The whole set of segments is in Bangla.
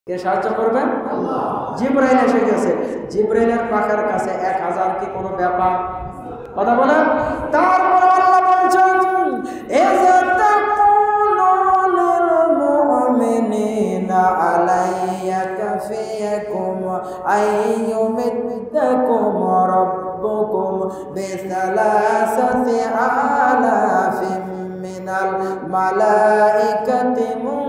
কে সাহায্য করবেন? জিবরাইল এসে গেছে। জিবরাইলের পাখার কাছে 1000 কি কোনো ব্যাপার? কথা বলেন। তারপর আল্লাহ বলছেন মুমিনিনা আলাইয়া কাফিয়াকুম আইয়ুমিদ্দাকুম রাব্বুকুম বিসালাসাতি আলাফিন মিনাল মালাইকাতি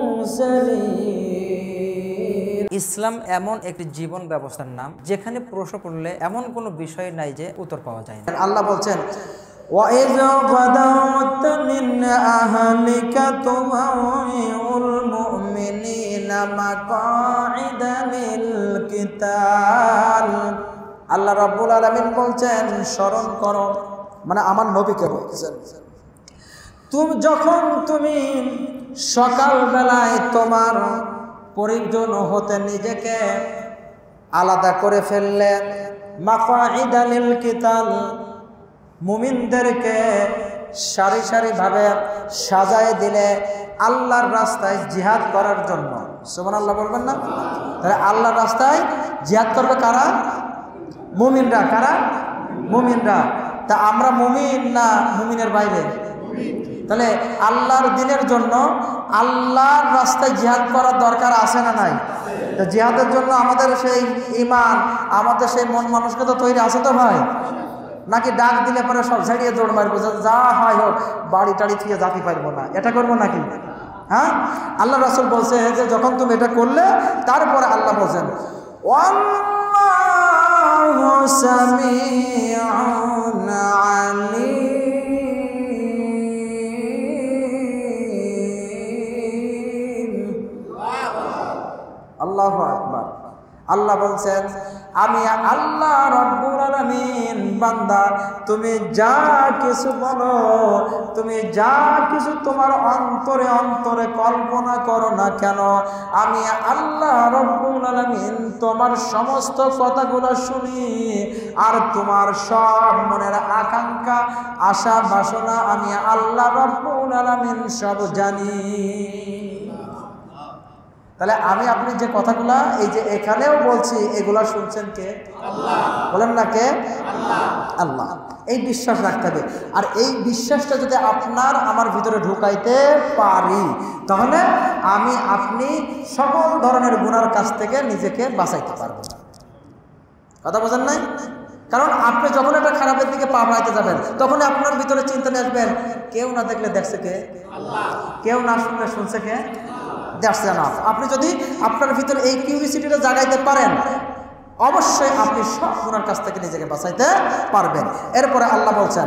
মুরসালিন। ইসলাম এমন একটি জীবন ব্যবস্থার নাম যেখানে প্রশ্ন করলে এমন কোনো বিষয় নাই যে উত্তর পাওয়া যায় না। আল্লাহ বলছেন وَإِذْ غَدَوْتَ مِنْ أَهْلِكَ تُبَوِّئُ الْمُؤْمِنِينَ مَقَاعِدَ لِلْقِتَالِ। আল্লাহ রাব্বুল আলামিন বলছেন স্মরণ করো, মানে আমার নবীকে বলছেন, যখন তুমি সকালবেলায় তোমার পরিজন হতে নিজেকে আলাদা করে ফেললে, মাকাইদা লিল কিতাল, মুমিনদেরকে সারি সারিভাবে সাজায় দিলে আল্লাহর রাস্তায় জিহাদ করার জন্য। সুবহানাল্লাহ বলবেন না? তাহলে আল্লাহর রাস্তায় জিহাদ করবে কারা? মুমিনরা। কারা? মুমিনরা। তা আমরা মুমিন না মুমিনের বাইরে? তাহলে আল্লাহর দ্বীনের জন্য আল্লাহর রাস্তায় জিহাদ করার দরকার আছে না নাই? তো জিহাদের জন্য আমাদের সেই ঈমান, আমাদের সেই মন মানুষকে তো তৈরি আছে তো ভাই? নাকি ডাক দিলে পরে সব ঝাড়িয়ে দৌড় মারবো, যা হয় হোক, বাড়ি টাড়ি থেকে জাতি পারবো না, এটা করবো নাকি? হ্যাঁ, আল্লাহ রাসূল বলছে যে যখন তুমি এটা করলে, তারপরে আল্লাহ বলছেন ওয়াল্লাহু সামিউন আলীম। আল্লাহু আকবার। আল্লাহ বলছেন আমি আল্লাহ রব্বুল আলামিন, বান্দা তুমি যা কিছু বলো, তুমি যা কিছু তোমার অন্তরে অন্তরে কল্পনা করো না কেন, আমি আল্লাহ রব্বুল আলামিন তোমার সমস্ত কথাগুলো শুনি, আর তোমার সব মনের আকাঙ্ক্ষা আশা বাসনা আমি আল্লাহ রব্বুল আলামিন সব জানি। তাহলে আমি আপনি যে কথাগুলা এই যে এখানেও বলছি, এগুলা শুনছেন কে? আল্লাহ। বলেন না কে? আল্লাহ। আল্লাহ। এই বিশ্বাস রাখতে হবে। আর এই বিশ্বাসটা যদি আপনার আমার ভিতরে ঢুকাইতে পারি, তাহলে আমি আপনি সকল ধরনের গুনার কাছ থেকে নিজেকে বাঁচাইতে পারবো। কথা বোঝেন নাই? কারণ আপনি যখন একটা খারাপের দিকে পা বাড়াইতে যাবেন, তখন আপনার ভিতরে চিন্তা নিয়ে আসবেন, কেউ না দেখলে দেখছে কে? আল্লাহ। কেউ না শুনলে শুনছে কে? আপনি যদি আপনার ভিতরে এই কিউরিসিটিটা জাগাইতে পারেন, অবশ্যই আপনি সব গুনার কাছ থেকে নিজেকে বাঁচাইতে পারবেন। এরপরে আল্লাহ বলছেন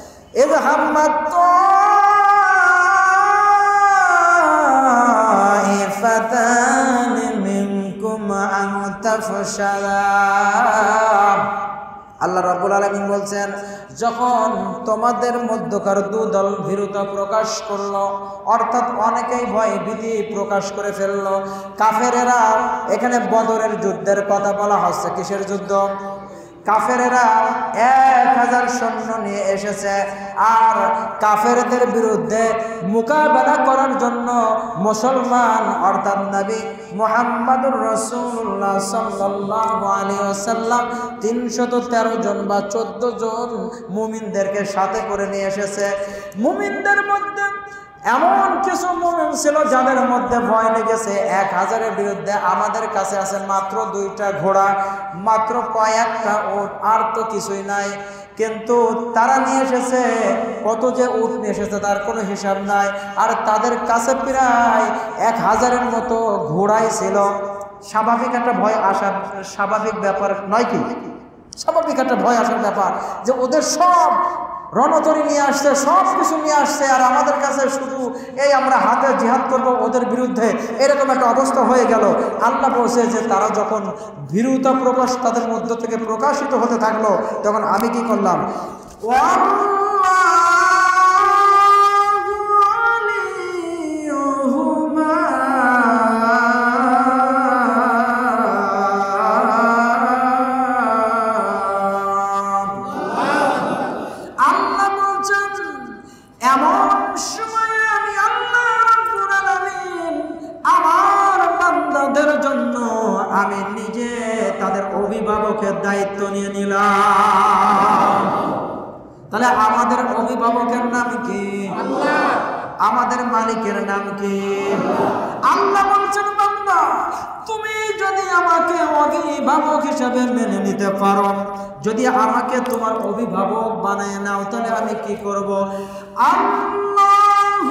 আল্লাহ রাব্বুল আলামিন বলছেন যখন তোমাদের মধ্যকার দুদল ভীরুতা প্রকাশ করলো, অর্থাৎ অনেকেই ভয় ভীতি প্রকাশ করে ফেললো। কাফেরেরা, এখানে বদরের যুদ্ধের কথা বলা হচ্ছে। কিসের যুদ্ধ? কাফেরেরা 1000 সৈন্য নিয়ে এসেছে, আর কাফেরদের বিরুদ্ধে মোকাবেলা করার জন্য মুসলমান অর্থাৎ নবী মুহাম্মদুর রাসূলুল্লাহ সাল্লাল্লাহু আলাইহি ওয়াসাল্লাম 313 জন বা 14 জন মুমিনদেরকে সাথে করে নিয়ে এসেছে। মুমিনদের মধ্যে এমন কিছু মুমিন ছিল যাদের মধ্যে ভয় লেগেছে। 1000-এর বিরুদ্ধে আমাদের কাছে আছে মাত্র 2টা ঘোড়া, মাত্র কয়েকটা উট, আর তো কিছুই নাই। কিন্তু তারা নিয়ে এসেছে কত যে উট নিয়ে এসেছে তার কোনো হিসাব নাই, আর তাদের কাছে প্রায় 1000-এর মতো ঘোড়াই ছিল। স্বাভাবিক একটা ভয় আসার স্বাভাবিক ব্যাপার নয় কি? স্বাভাবিক একটা ভয় আসার ব্যাপার যে ওদের সব রণতরী নিয়ে আসছে, সব কিছু নিয়ে আসছে, আর আমাদের কাছে শুধু এই আমরা হাতে জিহাদ করব ওদের বিরুদ্ধে, এরকম একটা অবস্থা হয়ে গেল। আল্লাহ বলছে যে তারা যখন ভীরুতা প্রকাশ তাদের মধ্য থেকে প্রকাশিত হতে থাকলো, তখন আমি কি করলাম? জন্য আমি নিজে তাদের অভিভাবকের দায়িত্ব নিয়ে নিলাম। তাহলে আমাদের অভিভাবকের নাম কি? আল্লাহ। আমাদের মালিকের নাম কি? আল্লাহ বলছেন, বান্দা তুমি যদি আমাকে অভিভাবক হিসেবে মেনে নিতে পারো, যদি আমাকে তোমার অভিভাবক বানায় নাও, তাহলে আমি কি করব? আল্লাহু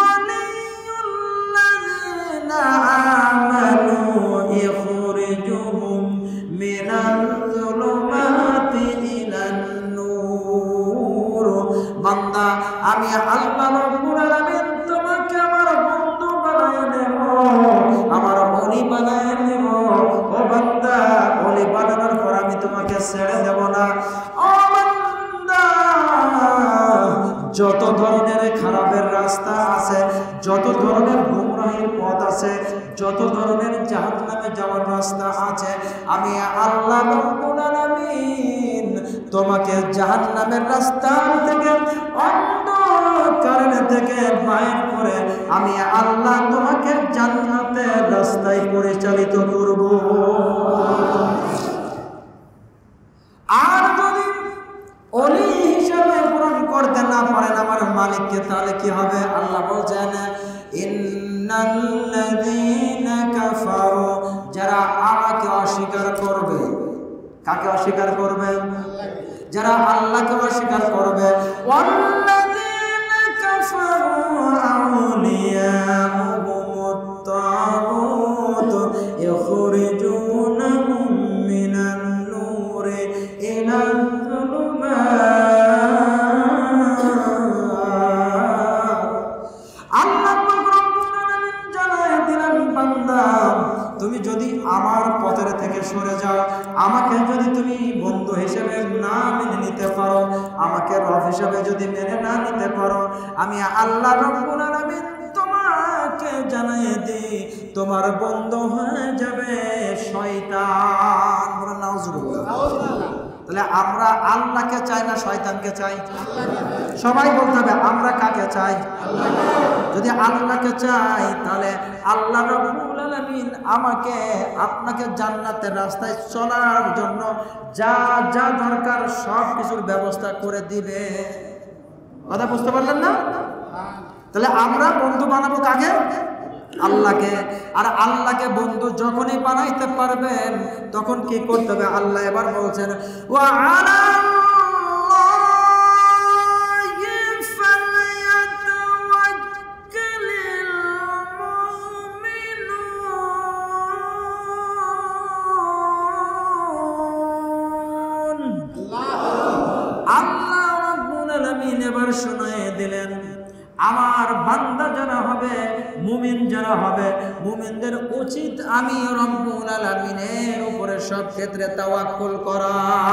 ওয়ালিয়ুল্লাযিনা আমানু ইখরিজুহুম মিনাল যুলুমাতি ইলান নূর। বান্দা আমি আল্লাহ রাব্বুল আলামিন তোমাকে আমার বন্ধু বানায় নেব, আমার ওলি বানায় নেব। ও বান্দা, ওলি বানানোর পর আমি তোমাকে ছেড়ে দেব না। ও বান্দা, যত ধরনের খারাপের রাস্তা আছে, যত ধরনের গুমরাহির পথ আছে, যত ধরনের জাহান্নামে যাওয়ার রাস্তা আছে, আমি আল্লাহ রাব্বুল আলামিন তোমাকে জাহান্নামের রাস্তা থেকে, অন্ধকার থেকে বাইর করে আমি আল্লাহ তোমাকে জান্নাতের রাস্তায় পরিচালিত করব। আর যদি ওলি হিসাবে পূরণ করতে না পারেন আমার মালিককে, তাহলে কি হবে? আল্লাহ বলছেন, ইন্নাল্লাযীনা কাফারু, যারা আমাকে অস্বীকার করবে। কাকে অস্বীকার করবে? যারা আল্লাহকে অস্বীকার করবে। ওয়াল্লাযীনা কাফারু আউলিয়াহুমুত তাগুত ইখরিজুনাহুম মিনান নূরি ইলাল যুলুমাত। আল্লাহ রাব্বুল আলামিন জানায় দিলেন, বান্দা তুমি যদি আমার পথের থেকে সরে যাও, আমাকে যদি তুমি বন্ধু হিসেবে না মেনে নিতে পারো, আমাকে রব হিসেবে যদি মেনে না নিতে পারো, আমি আল্লাহ রাব্বুল আলামিন তোমাকে জানিয়ে দিই, তোমার বন্ধু হয়ে যাবে শয়তান। বলেন নাউজুবিল্লাহ। তাহলে আমরা আল্লাহকে চাই না শয়তানকে চাই? সবাই বলতে হবে আমরা কাকে চাই? যদি আল্লাহকে চাই, তাহলে আল্লাহ রাব্বুল আলামিন আমাকে আপনাকে জান্নাতের রাস্তায় চলার জন্য যা যা দরকার সব কিছুর ব্যবস্থা করে দিবে। কথা বুঝতে পারলেন না? তাহলে আমরা বন্ধু বানাবো কাকে? আল্লাহকে। আর আল্লাহকে বন্ধু যখনই বানাইতে পারবেন, তখন কি করতে হবে? আল্লাহ এবার বলছেন, ওয়া আলাল্লাহি ফালইয়াতাওয়াক্কালিল মুমিনুন। আল্লাহ রাব্বুল আলামিন এবার শোনায়ে দিলেন, আমার বান্দা যারা হবে, মুমিন যারা হবে, মুমিনদের উচিত আমি রব্বুল আলামিনের উপরে সব ক্ষেত্রে তাওয়াক্কুল করা।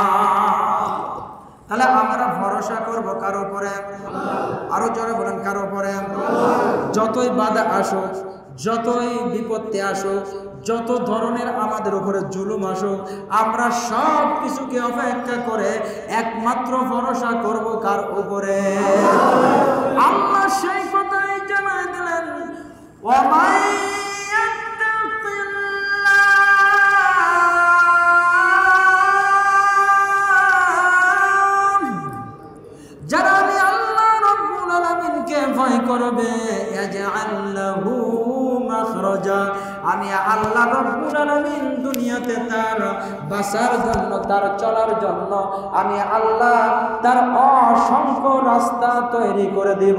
তাহলে আমরা ভরসা করব কার উপরে? আরো জোরে বলেন, কার উপরে? যতই বাধা আসুক, যতই বিপত্তি আসুক, যত ধরনের আমাদের উপরে জুলুম আসুক, আমরা সব কিছুকে অপেক্ষা করে একমাত্র ভরসা করব কার উপরে? আল্লাহ সেই কথাই জানাই দিলেন, যারা আমি আল্লাহ রাব্বুল আলামিনকে ভয় করবে, ইয়াজআল লাহু মাখরাজা, আমি আল্লাহ রাব্বুল আলামিন দুনিয়াতে তার বাঁচার জন্য, তার চলার জন্য আমি আল্লাহ তার অসংখ্য রাস্তা তৈরি করে দেব।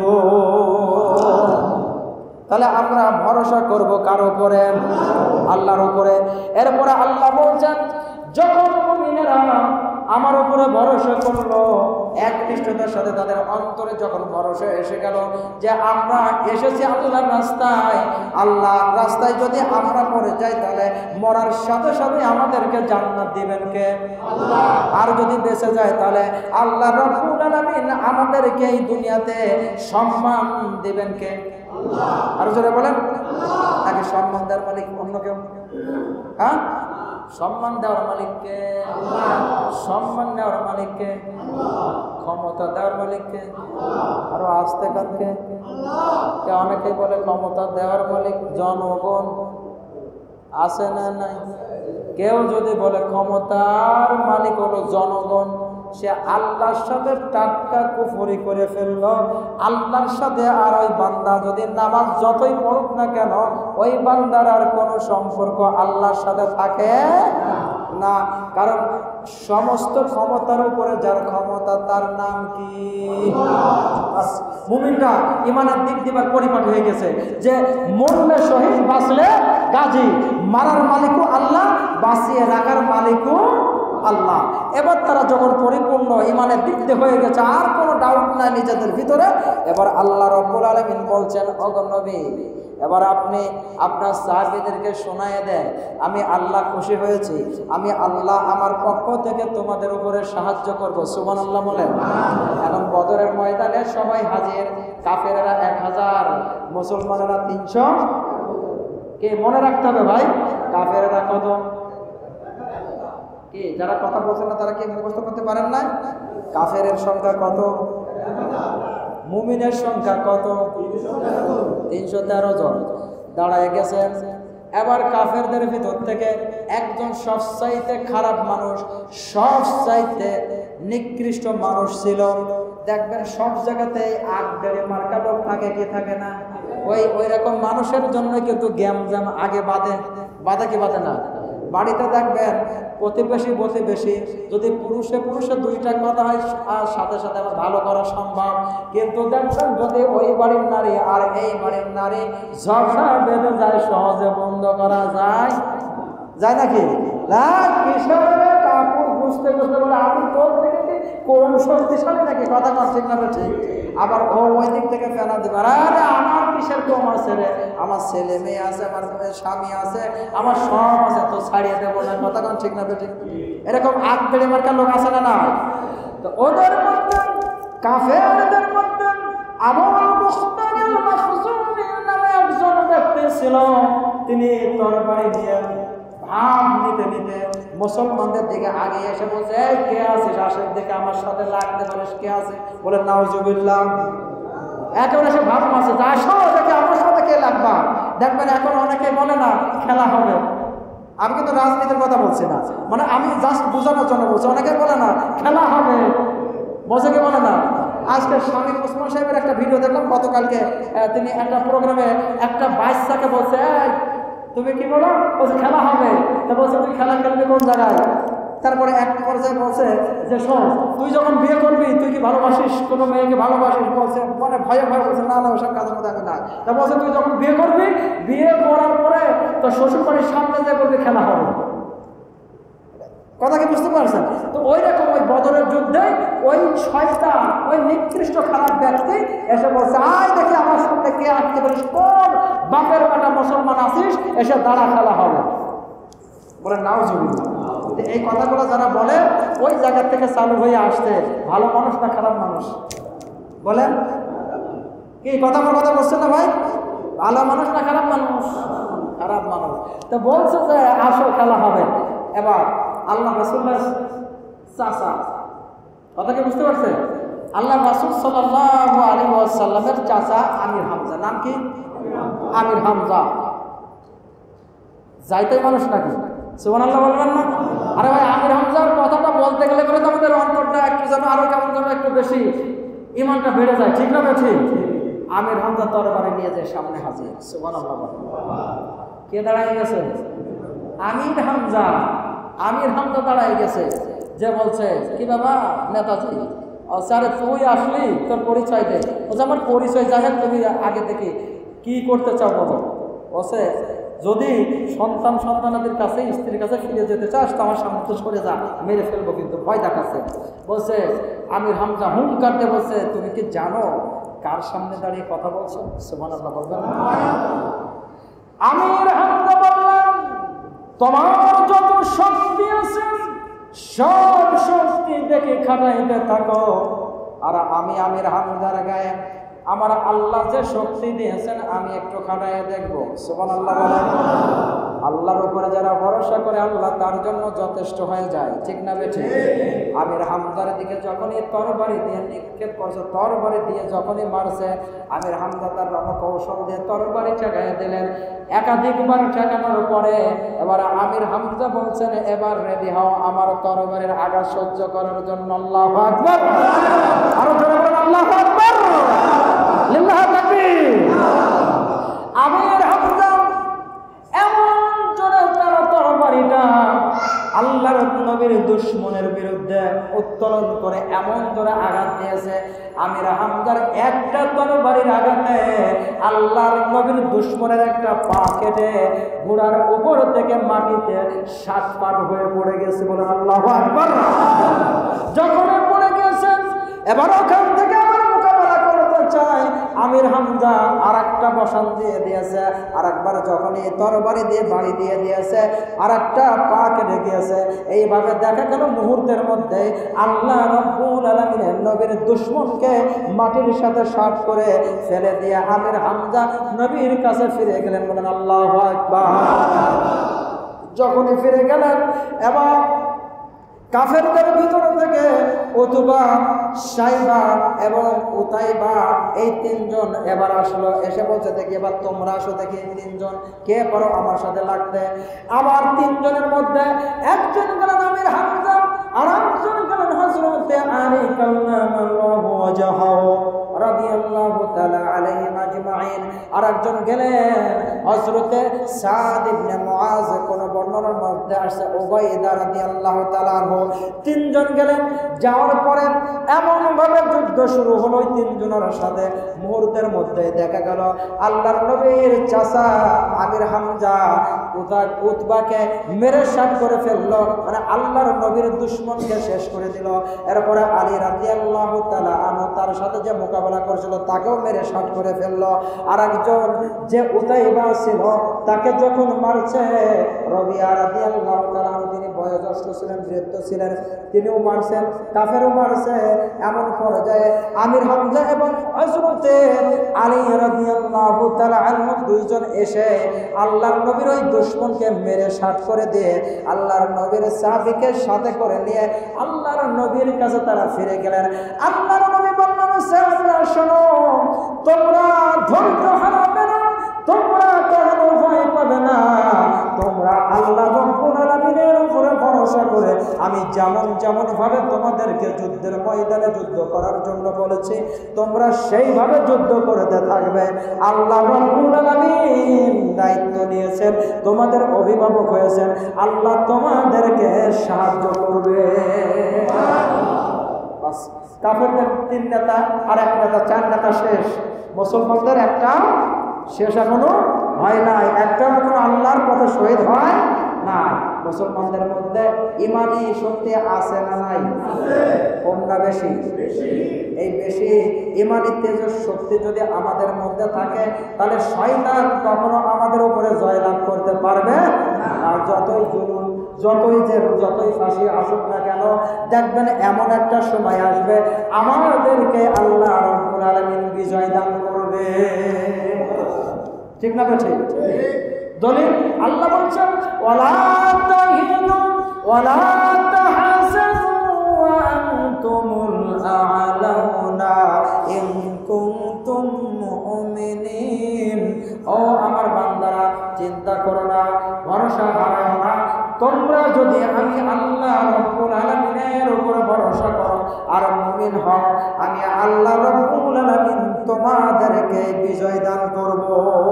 তাহলে আমরা ভরসা করব কার উপরে? আল্লাহর উপরে। এরপরে আল্লাহ বলছেন, যখন মুমিনেরা আমার উপরে ভরসা করলো, একনিষ্ঠতার সাথে তাদের অন্তরে যখন ভরসা এসে গেল যে আমরা এসেছি আল্লাহর রাস্তায়, আল্লাহর রাস্তায় যদি আমরা পড়ে যাই, তাহলে মরার সাথে সাথে আমাদেরকে জান্নাত দিবেন কে? আল্লাহ। আর যদি বেঁচে যায়, তাহলে আল্লাহ রাব্বুল আলামিন আমাদেরকে এই দুনিয়াতে সম্মান দিবেন কে? আল্লাহ। আর জোরে বলেন, নাকি সম্মান দেওয়ার মালিক অন্য কেউ? হ্যাঁ, সম্মান দেওয়ার মালিককে? সম্মান নেওয়ার মালিককে? ক্ষমতা দেওয়ার মালিককে? আরো আসতে কানকে? অনেকেই বলে ক্ষমতা দেওয়ার মালিক জনগণ, আছে না নাই? কেউ যদি বলে ক্ষমতার মালিক হলো জনগণ, সে আল্লাহর সাথে টাটকা কুফরি করে ফেললো। আল্লাহর সাথে আর ওই বান্দা যদি নামাজ যতই পড়ুক না কেন, ওই বান্দার আর কোনো সম্পর্ক আল্লাহর সাথে থাকে না। কারণ সমস্ত ক্ষমতার উপরে যার ক্ষমতা, তার নাম কি? মুমিনটা ইমানের দিক দিয়ে পরিপাটি হয়ে গেছে যে মরলে শহীদ, বাঁচলে গাজী। মারার মালিকও আল্লাহ, বাঁচিয়ে রাখার মালিকও আল্লাহ। এবার তারা যখন পরিপূর্ণ ইমানের দিক দিয়ে হয়ে গেছে, আর কোনো ডাউট নাই নিজেদের ভিতরে, এবার আল্লাহ রাব্বুল আলামিন বলছেন, ওগো নবী, এবার আপনি আপনার সাহাবীদেরকে শোনায়ে দেন, আমি আল্লাহ খুশি হয়েছি, আমি আল্লাহ আমার পক্ষ থেকে তোমাদের উপরে সাহায্য করব। সুবহানাল্লাহ বলেন। এখন বদরের ময়দানে সবাই হাজির, কাফেরেরা 1000, মুসলমানেরা 300। কে মনে রাখতে হবে ভাই, কাফেরেরা কত? কি যারা কথা বলছেন না তারা কি মুখস্থ করতে পারেন না? কাফেরের সংখ্যা কত? মুমিনের সংখ্যা কত? 313 জন দাঁড়ায় গেছেন। এবার কাফেরদের ভিতর থেকে একজন সবচাইতে খারাপ মানুষ, সবচাইতে নিকৃষ্ট মানুষ ছিল। দেখবেন সব জায়গাতেই আগডারে মার্কা লোক থাকে, কি থাকে না? ওই রকম মানুষের জন্য কিন্তু গ্যামজাম আগে বাধে কি বাধে না? বাড়িতে দেখবেন প্রতিবেশী যদি পুরুষে দুইটা কথা হয়, আর সাথে সাথে আবার ভালো করা সম্ভব। কিন্তু দেখবেন যদি ওই বাড়ির নারী আর এই বাড়ির নারী ঝগড়া বেঁধে যায়, সহজে বন্ধ করা যায় নাকি? কাপড় বুঝতে বলে আমি তোর থেকে কোন শক্তিশালী নাকি? কথা কর ঠিক না? ঠিক। আবার ও ওই দিক থেকে ফেলা দেবে, আরে আমার কিসের কম আছে রে, আমার ছেলে মেয়ে আছে, আমার স্বামী আছে, আমার সব আছে, তো ছাড়িয়ে দেবো না। কথা কন ঠিক না? ঠিক। এরকম আগ বেড়ে মার্কার লোক আছে না? তো ওদের মধ্যে, কাফেরদের মধ্যে আবুল মুখতারিল মাখজুমি নামে একজন ব্যক্তি ছিল। তিনি তরবারি দিয়ে ভাব নিতে মুসলমানদের দিকে আগে এসে বলছে, এই কে আছিস, আসের দিকে আমার সাথে লাগতে পারিস, কে আছে? বলে নাউজুবিল্লাহ। একেবারে এসে ভাব মারছে, আসো দেখে আমার সাথে কে লাগবা। দেখবেন এখন অনেকে বলে না খেলা হবে। আমি কিন্তু রাজনীতির কথা বলছি না, মানে আমি জাস্ট বোঝানোর জন্য বলছি। অনেকে বলে না খেলা হবে, বসে কি বলে না? আজকে স্বামী ওসমান সাহেবের একটা ভিডিও দেখলাম গতকালকে, তিনি একটা প্রোগ্রামে একটা বাচ্চাকে বলছে, তুমি কি বলো? বলছে খেলা হবে। তা বলছে তুই খেলা খেলবি কোন জায়গায়? তারপরে এক পর্যায়ে বলছে যে শোন, তুই যখন বিয়ে করবি তুই কি ভালোবাসিস, কোনো মেয়েকে ভালোবাসিস? বলছে মানে ভয়ে বলছে না ওসব কাজের মধ্যে আমি না। তা বলছে তুই যখন বিয়ে করবি, বিয়ে করার পরে তোর শ্বশুর বাড়ির সামনে যে বলবি খেলা হবে। কথা কি বুঝতে পারছেন? তো ওই রকম ওই বদরের যুদ্ধে ওই শয়তান, ওই নিকৃষ্ট খারাপ ব্যক্তি এসে বলছে, আয় দেখি আমার সামনে কে আসতে পারিস, কোন বাপের বেটা মুসলমান আছিস, এসে দাঁড়া, খেলা হবে। বলে নাউজুবিল্লাহ। এই কথাগুলো যারা বলে ওই জায়গা থেকে চালু হয়ে আসছে, ভালো মানুষ না খারাপ মানুষ? বলেন কি কথা বলছেন না ভাই? ভালো মানুষ না খারাপ মানুষ? খারাপ মানুষ। তো বলছে যে আসো খেলা হবে। এবার আল্লাহ রাসূলের চাচা, কথা কি বুঝতে পারছে? আল্লাহ রাসূল সাল্লাল্লাহু আলাইহি ওয়াসাল্লামের চাচা আমির হামজা। নাম কি? আমির হামজা। যাইতে মানুষ নাকি? সুবহানাল্লাহ বলবেন না? আরে ভাই, আমির হামজার কথাটা বলতে গেলে করে তো আমাদের অন্তরটা একটু যেন আরো কেমন যেন একটু বেশি ইমানটা বেড়ে যায়, ঠিক না? ঠিক। আমির হামজা তরবারি নিয়ে যায় সামনে হাজির। সুবহানাল্লাহ। কে দাঁড়ায় গেছে? আমির হামজা। আমির হামজা দাঁড়ায় গেছে, যে বলছে কি বাবা নেতাজি, আরে তুই আসলি, তোর পরিচয় দে। বলছে আমার পরিচয় যাই হোক, তুমি আগে থেকে কি করতে চাও বলো। বলছে যদি সন্তানাদের কাছে, স্ত্রীর কাছে ফিরে যেতে চাস তো আমার সামনে তো সরে যা, মেরে ফেলবো কিন্তু, ভয় দেখাচ্ছে। বলছে আমির হামজা হুঙ্কার দিয়ে বলছে, তুমি কি জানো কার সামনে দাঁড়িয়ে কথা বলছো? সুবহানাল্লাহ বলবেন না? আমির হামজা বললেন, তোমার যত শক্তি আছে সব শক্তি দেখে খাটাইতে থাকো, আর আমি আমির হামজার গায়ে আমার আল্লাহ যে শক্তি দিয়েছেন আমি একটু খাটাইয়া দেখবো। সুবহানাল্লাহ বলেন। আল্লাহর উপরে যারা ভরসা করে আল্লাহ তার জন্য যথেষ্ট হয়ে যায়, ঠিক না বেঠিক? আমির হামজার দিকে যখনই তরবারি দিয়ে নিক্ষেপ করছে, তরবারি দিয়ে যখনই মারছে, আমির হামজা তার রণকৌশল দিয়ে তরবারি ঠেকাই দিলেন। একাধিকবার ঠেকানোর পরে এবার আমির হামজা বলছেন, এবার রেডি হও আমার তরবারির আঘাত সহ্য করার জন্য। আল্লাহু আকবার, আরো জোরে বলেন আল্লাহু আকবার, লিল্লাহি তাকবীর। আমির হামজা এমন জোরে তার তরবারিটা আল্লাহর নবীর দুশমনের বিরুদ্ধে উত্তোলন করে এমন জোরে আঘাত দিয়েছে, আমির হামজার একটা তরবারির আঘাতে আল্লাহর নবীর দুশমনের একটা পা কেটে ঘোড়ার উপর থেকে মাটিতে 7 পাট হয়ে পড়ে গেছে। বলে আল্লাহু আকবার। যখন পড়ে গেছেন, এবার ওখান থেকে আবার মোকাবেলা করতে চায় আমির হামজা, আর একটা বসান দিয়ে দিয়েছে, আর একবার যখনই তরবারি দিয়ে বাড়ি দিয়ে দিয়েছে, আর একটা পা কেটে গিয়েছে। এইভাবে দেখা গেল মুহূর্তের মধ্যে আল্লাহ রাব্বুল আলামিনের নবীর দুশমনকে মাটির সাথে শাট করে ফেলে দিয়ে আমির হামজা নবীর কাছে ফিরে গেলেন। বলেন আল্লাহু আকবার। যখনই ফিরে গেলেন, এবার কাফেরদের ভিতর থেকে উতবা, সাইবা এবং উতাইবা এই 3 জন এবার আসলো। এসে বলছে, দেখি এবার তোমরা আসো, দেখি 3 জন কে পারো আমার সাথে লাগতে। আবার 3 জনের মধ্যে একজন গেলেন আমির হামজা, আর একজন গেলেন হযরতে আলী কাল্লামাল্লাহু ওয়াজহাহু রাদিয়াল্লাহু তাআলা আলাইহিম আজমাইন। আর একজন গেলেন হযরতে সাদ ইবনে মুআজ, কোন বর্ণনার মধ্যে আসছে উবাইদা রাদিয়াল্লাহু তাআলা আনহু। 3 জন গেলেন। যাওয়ার পরে এমন ভাবে যুদ্ধ শুরু হলো ওই 3 জনের সাথে। মুহূর্তের মধ্যে দেখা গেল আল্লাহর নবীর চাচা আমির হামজা উতবাকে মেরে শাট করে ফেললো, মানে আল্লাহর নবীর দুশমনকে শেষ করে দিল। এরপরে আলী রাদিয়াল্লাহু তাআলা আনহু তার সাথে যে মোকাবেলা করছিল তাকেও মেরে শাট করে ফেললো। আর একজন যে উতাইবা ছিল তাকে যখন মারছে, রবিয়া রাদিয়াল্লাহু তাআলা আনহু, তিনি বয়োজ্যেষ্ঠ ছিলেন, বৃদ্ধ ছিলেন, তিনিও মারছেন, কাফেরও মারছে। এমন পর্যায়ে আমির হামজা এবং হযরতে আলী রাদিয়াল্লাহু তাআলা আনহু 2 জন এসে আল্লাহর নবীর ওই দুশমনকে মেরে শাট করে দিয়ে আল্লাহর নবীর সাহাবীকে সাথে করে নিয়ে আল্লাহর নবীর কাছে তারা ফিরে গেলেন। আল্লাহর নবী বললেন, সাহাবীরা শোনো, তোমরা ধৈর্য হারাবে না, তোমরা কখনো ভয় পাবে না, তোমরা আল্লাহ রাব্বুল আলামিনের উপরে ভরসা করে আমি যেমন ভাবে তোমাদেরকে যুদ্ধের ময়দানে যুদ্ধ করার জন্য বলেছি, তোমরা সেইভাবে যুদ্ধ করতে থাকবে। আল্লাহ রাব্বুল আলামিন দায়িত্ব নিয়েছেন, তোমাদের অভিভাবক হয়েছেন, আল্লাহ তোমাদেরকে সাহায্য করবে। বাস, কাফেরদের 3 নেতা আর 1 নেতা, 4 নেতা শেষ। মুসলমানদের একটা শেষ এখনো হয় নাই, একটা এখনো আল্লাহর পথে শহীদ হয় না। মুসলমানদের মধ্যে ইমানি শক্তি আছে না নাই? কম না বেশি? এই বেশি ইমানি তেজের শক্তি যদি আমাদের মধ্যে থাকে, তাহলে শয়তান কখনো আমাদের উপরে জয়লাভ করতে পারবে না। আর যতই জুলুম, যতই ফাঁসি আসুক না কেন, দেখবেন এমন একটা সময় আসবে আমাদেরকে আল্লাহ রাব্বুল আলামিন বিজয় দান করবে। ঠিক না ঠিক? দলিল আল্লাহ বলছেন, ওয়ালা তাহিনু ওয়ালা তাহজানু ওয়া আনতুমুল আ'লাউনা ইন কুনতুম মুমিনিন। ও আমার বান্দারা, চিন্তা করো না, ভরসা হারাও না। তোমরা যদি আমি আল্লাহ রাব্বুল আলামিনের উপর ভরসা করো আর মুমিন হও, আমি আল্লাহ রাব্বুল আলামিন তোমাদেরকে বিজয় দান করব।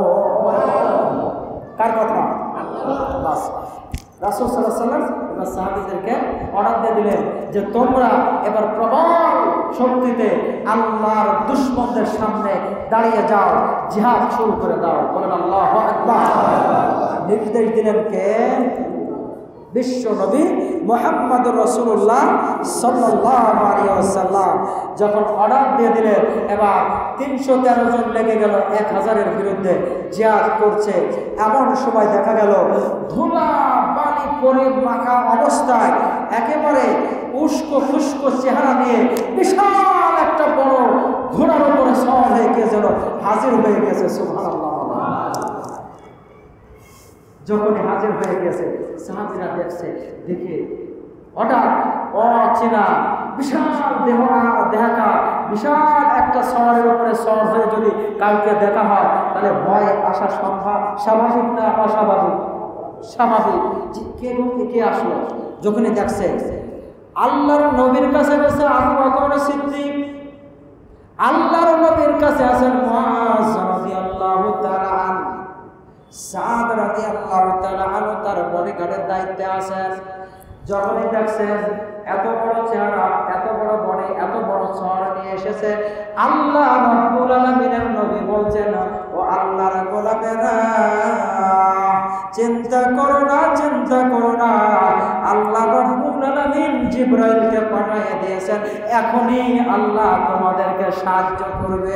কার কথা? বাস, রাসূল সাল্লাল্লাহু আলাইহি ওয়াসাল্লাম এবার সাহাবীদেরকে অর্ডার দিয়ে দিলেন যে তোমরা এবার প্রবল শক্তিতে আল্লাহর দুশমনদের সামনে দাঁড়িয়ে যাও, জিহাদ শুরু করে দাও। বলেন আল্লাহু আকবার। নির্দেশ দিলেন কে? বিশ্ব নবী মুহাম্মদুর রাসূলুল্লাহ সাল্লাল্লাহু আলাইহি ওয়াসাল্লাম যখন অর্ডার দিয়ে দিলেন, এবার 313 জন লেগে গেল 1000-এর বিরুদ্ধে জিহাদ করছে। এমন সময় দেখা গেল ধুলা বালি পরে মাখা অবস্থায় একেবারে উস্কো খুস্কো চেহারা নিয়ে বিশাল একটা বড় ঘোড়ার উপরে সওয়ার হয়ে যেন হাজির হয়ে গেছে। সুবহানাল্লাহ। যখনই হাজির হয়ে গেছে সাহাবীরা দেখছে, দেখে হঠাৎ অচেনা বিশাল দেহাকা বিশাল একটা সওয়ারের উপরে সওয়ার হয়ে যদি কাউকে দেখা হয় তাহলে ভয় আসা স্বাভাবিক না অস্বাভাবিক? স্বাভাবিক। কে আসলো? যখনই দেখছে আল্লাহর নবীর কাছে গেছে আবু বকর সিদ্দিক, আল্লাহর নবীর কাছে আছেন মুআজ রাদিয়াল্লাহু তাআলা আনহু, সাদ রাদিয়াল্লাহু তাআলা আনহু তার বডিগার্ডের দায়িত্বে আছেন। যখনই দেখছেন এত বড় চেহারা, এত বড় বডি, এত বড় সওয়ার নিয়ে এসেছে, আল্লাহ রাব্বুল আলামিনের নবী বলছেন, ও আল্লাহর গোলামেরা চিন্তা করো না, চিন্তা করো না, আল্লাহ রাব্বুল আলামিন জিবরাইলকে পাঠিয়ে দিয়েছেন, এখনই আল্লাহ তোমাদেরকে সাহায্য করবে।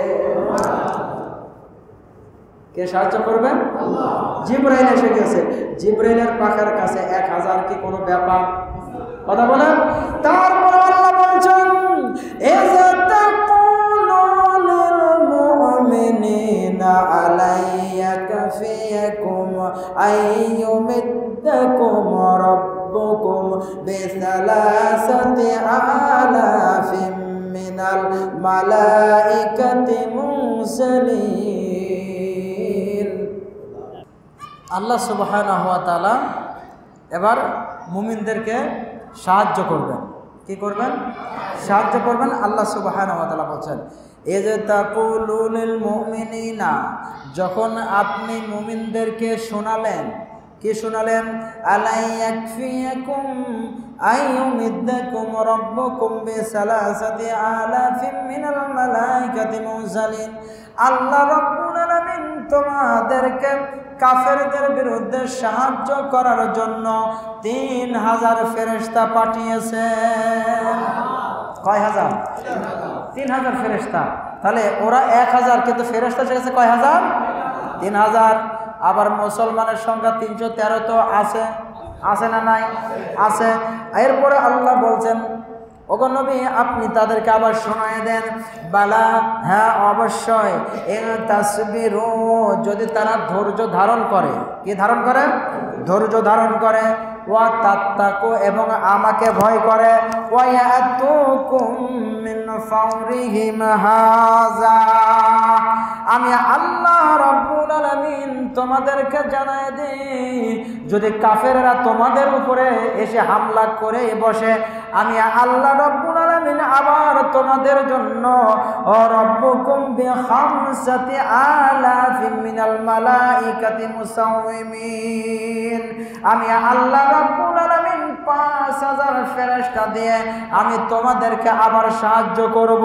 কে সাহায্য করবেন? আল্লাহ। জিবরাইল এসে গেছে। জিবরাইলের পাখার কাছে 1000 কি কোনো ব্যাপার? কথা বলেন। তারপর আল্লাহ বলছেন, ইযতাকুলু লিল মুমিনিনা আলাইয়া কাফিয়াকুম আইয়ুমিদ্দাকুম রাব্বুকুম বিসালাসাতি আলাফিম মিনাল মালাইকাতি মুরসালিন। আল্লাহ সুবহানাহু ওয়া তাআলা এবার মুমিনদেরকে সাহায্য করবেন। কি করবেন? সাহায্য করবেন। আল্লাহ সুবহানাহু ওয়া তাআলা বলছেন, ইযতাকুলু লিল মুমিনিনা, যখন আপনি মুমিনদেরকে শোনালেন, কি শোনালেন? আলাইয়াকফিয়াকুম আইয়ুমিদ্দাকুম রাব্বুকুম বিসালাসাতি আলাফিম মিনাল মালাইকাতি মুরসালিন। আল্লাহ রাব্বুল আলামিন তোমাদেরকে কাফেরদের বিরুদ্ধে সাহায্য করার জন্য 3000 ফেরেশতা পাঠিয়েছেন। কয় হাজার? 3000 ফেরেশতা। তাহলে ওরা 1000, কিন্তু ফেরেশতা এসেছে কয় হাজার? 3000। আবার মুসলমানের সংখ্যা 313 তো আছে, আছে না নাই? আছে। এরপরে আল্লাহ বলছেন, ওগো নবী আপনি তাদেরকে আবার শোনায় দেন, বালা, হ্যাঁ অবশ্যই, ইন তাসবিরু, যদি তারা ধৈর্য ধারণ করে। কি ধারণ করে? ধৈর্য ধারণ করে। ওয়া তাত্তাকু, এবং আমাকে ভয় করে। ওয়া ইয়াতুকুম মিন ফাওরিহিম হাযা, আমি আল্লাহ রাব্বুল আলামিন তোমাদেরকে জানায় দিই, যদি কাফেররা তোমাদের উপরে এসে হামলা করে বসে, আমি আল্লাহ রাব্বুল আলামিন আবার তোমাদের জন্য রাব্বুকুম বিখামসাতি আলাফিম মিনাল মালাইকাতি মুসাওয়িমিন, আমি আল্লাহ রাব্বুল আলামিন 5000 ফেরেশতা দিয়ে আমি তোমাদেরকে আবার সাহায্য করব।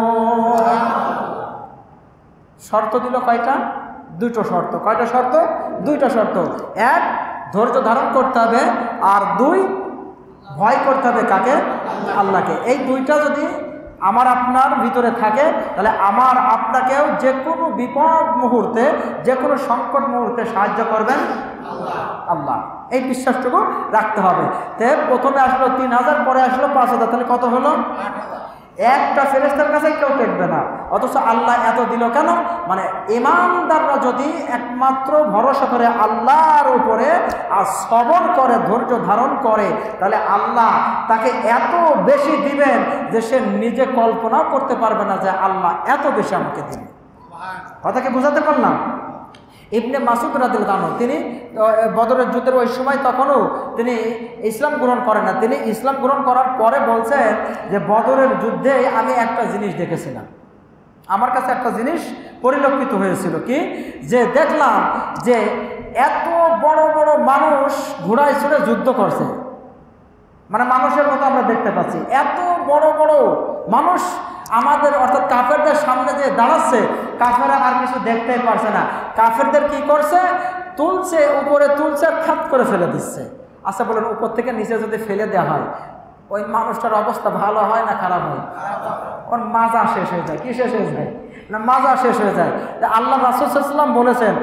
শর্ত দিল কয়টা? 2টো শর্ত। কয়টা শর্ত? 2টা শর্ত। 1, ধৈর্য ধারণ করতে হবে, আর 2, ভয় করতে হবে কাকে? আল্লাহকে। এই 2টা যদি আমার আপনার ভিতরে থাকে, তাহলে আমার আপনাকেও যে কোনো বিপদ মুহূর্তে, যে কোনো সংকট মুহূর্তে সাহায্য করবেন আল্লাহ। এই বিশ্বাসটুকু রাখতে হবে। তে প্রথমে আসলো 3000, পরে আসলো 5000, তাহলে কত হলো? 8000। একটা ফেরেশতার কাছে কেউ টেকবে না, অথচ আল্লাহ এত দিল কেন? মানে ইমানদাররা যদি একমাত্র ভরসা করে আল্লাহর উপরে আর সবর করে, ধৈর্য ধারণ করে, তাহলে আল্লাহ তাকে এত বেশি দিবেন যে সে নিজে কল্পনাও করতে পারবে না যে আল্লাহ এত বেশি আমাকে দিবেন। কথাকে বোঝাতে পারলাম? ইবনে মাসুদ রাদিয়াল্লাহু আনহু, তিনি বদরের যুদ্ধের ওই সময় তখনও তিনি ইসলাম গ্রহণ করেন না। তিনি ইসলাম গ্রহণ করার পরে বলছেন যে বদরের যুদ্ধে আমি একটা জিনিস দেখেছিলাম, আমার কাছে একটা জিনিস পরিলক্ষিত হয়েছিল। কি? যে দেখলাম যে এত বড় বড় মানুষ ঘোড়ায় চড়ে যুদ্ধ করছে, মানে মানুষের মতো আমরা দেখতে পাচ্ছি, এত বড় বড় মানুষ আমাদের অর্থাৎ কাফেরদের সামনে যে দাঁড়াচ্ছে, কাফেররা আর কিছু দেখতেই পারছে না। কাফেরদের কি করছে? তুলছে, উপরে তুলছে, খাত করে ফেলে দিচ্ছে। আচ্ছা বলেন, উপর থেকে নিচে যদি ফেলে দেওয়া হয়, ওই মানুষটার অবস্থা ভালো হয় না খারাপ হয়? ওর মাজা শেষ হয়ে যায়। কি শেষ হয়ে যায়? না, মাজা শেষ হয়ে যায়। আল্লাহ রাসূল সাল্লাল্লাহু আলাইহি ওয়াসাল্লাম বলেছেন,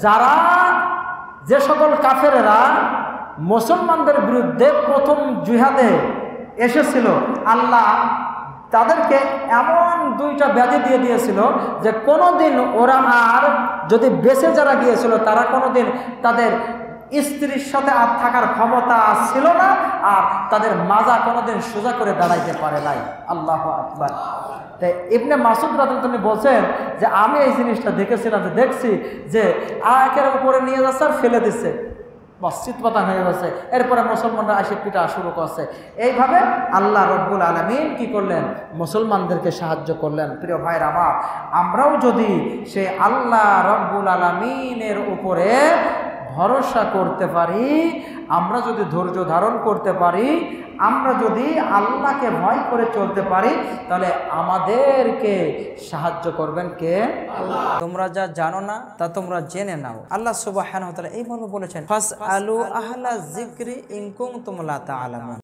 যে সকল কাফেরেরা মুসলমানদের বিরুদ্ধে প্রথম জিহাদে এসেছিল, আল্লাহ তাদেরকে এমন 2টা ব্যাধি দিয়ে দিয়েছিল যে কোনোদিন ওরা আর যদি বেঁচে যারা গিয়েছিল তারা কোনোদিন তাদের স্ত্রীর সাথে আর থাকার ক্ষমতা ছিল না, আর তাদের মাজা কোনোদিন সোজা করে দাঁড়াইতে পারে নাই। আল্লাহু আকবার। তাই ইবনে মাসুদ রাদিয়াল্লাহু আনহু বলছেন যে আমি এই জিনিসটা দেখেছিলাম, যে দেখছি যে আয়াতের উপরে নিয়ে যাচ্ছে আর ফেলে দিচ্ছে, মসজিদ পাতা হয়ে গেছে। এরপরে মুসলমানরা এসে পিটা শুরু করছে। এইভাবে আল্লাহ রব্বুল আলামিন কি করলেন? মুসলমানদেরকে সাহায্য করলেন। প্রিয় ভাইরা আমার, আমরাও যদি সে আল্লাহ রব্বুল আলামিনের উপরে ভরসা করতে পারি, আমরা যদি ধৈর্য ধারণ করতে পারি, আমরা যদি আল্লাহকে ভয় করে চলতে পারি, তাহলে আমাদেরকে সাহায্য করবেন কে? আল্লাহ। তোমরা যা জানো না তা তোমরা জেনে নাও। আল্লাহ সুবহানাহু ওয়া তাআলা এই মর্মে বলেছেন, ফাসআলু আহলা যিকরি ইন কুনতুম লা তা'লামুন।